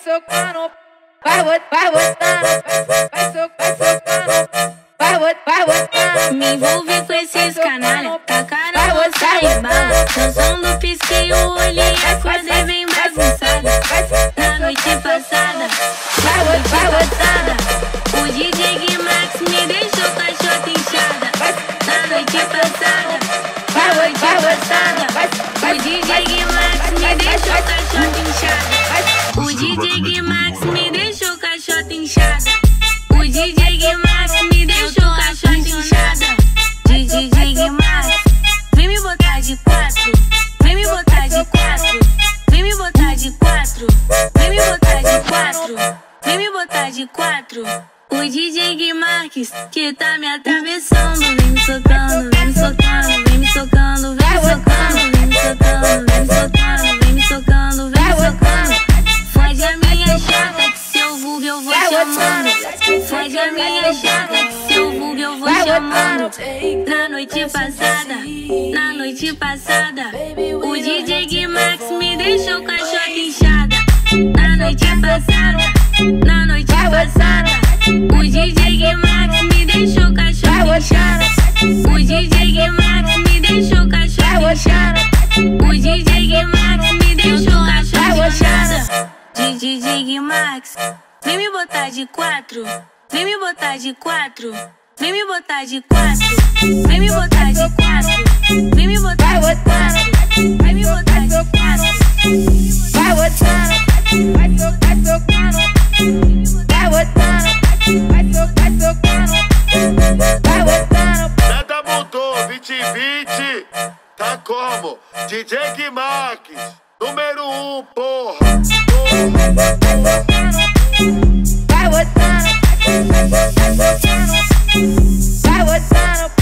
socando, vai botando, vai socando, vai botando. Me envolvi com esses canalha, tacaram roça e bala. Dançando pisquei o olho e acordei bem bagunçada. Na noite passada, vai botada. O DJ Guimax me deixou com a chota inchada. Na noite passada, vai botada. O DJ Guimax me deixou com a chota inchada. O DJ Guimax me deixou com a chota inchada. O DJ Guimax me deixou com a chota inchada. DJ Guimax, vem me botar de quatro. Vem me botar de quatro. Vem me botar de quatro. Vem me botar de quatro. Vem me botar de quatro. O DJ Guimax que tá me atravessando. Vem me socando, vem me socando, vem me socando, vem me socando, vem me socando, vem me socando, vem me socando, vem me socando. Fode a minha chata que se eu vulgo eu vou chamando. Fode a minha chata que se eu vulgo eu vou chamando. Na noite passada, o DJ Guimax me deixou com a chota inchada. Na noite passada, o DJ Guimax me deixou com a chota inchada. O DJ Guimax me deixou com a chota inchada. O DJ Guimax me deixou com a chota inchada. DJ Guimax, vem me botar de quatro. Vem me botar de quatro. Vem me botar de quatro. Vem me botar de quatro. Vem me botar de quatro. Vem me botar de quatro. Vai botando, vai socando, vai botando, vai socando, vai botando. Nada mudou, 2020, tá como? DJ Guimax, número 1, porra. Vai botando, vai botando.